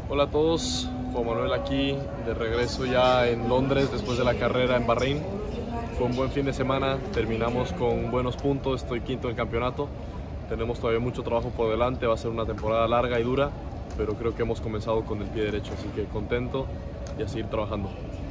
Hola a todos, Juan Manuel aquí, de regreso ya en Londres después de la carrera en Bahrein. Fue un buen fin de semana, terminamos con buenos puntos, estoy quinto en el campeonato. Tenemos todavía mucho trabajo por delante, va a ser una temporada larga y dura, pero creo que hemos comenzado con el pie derecho, así que contento y a seguir trabajando.